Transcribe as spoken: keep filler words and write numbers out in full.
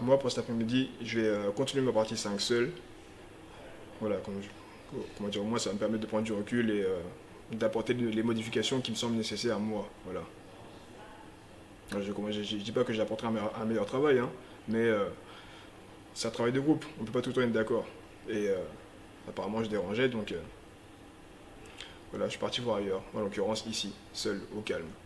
moi, pour cet après-midi, je vais euh, continuer ma partie cinq seul. Voilà, comme je- comment dire, moi, ça va me permettre de prendre du recul et euh, d'apporter de- les modifications qui me semblent nécessaires à moi. Voilà. Alors, Je ne dis pas que j'apporterai un, meilleur un meilleur travail, hein, mais euh, c'est un travail de groupe. On ne peut pas tout le temps être d'accord. Et euh, apparemment, je dérangeais, donc euh, voilà, je suis parti voir ailleurs. En l'occurrence, ici, seul, au calme.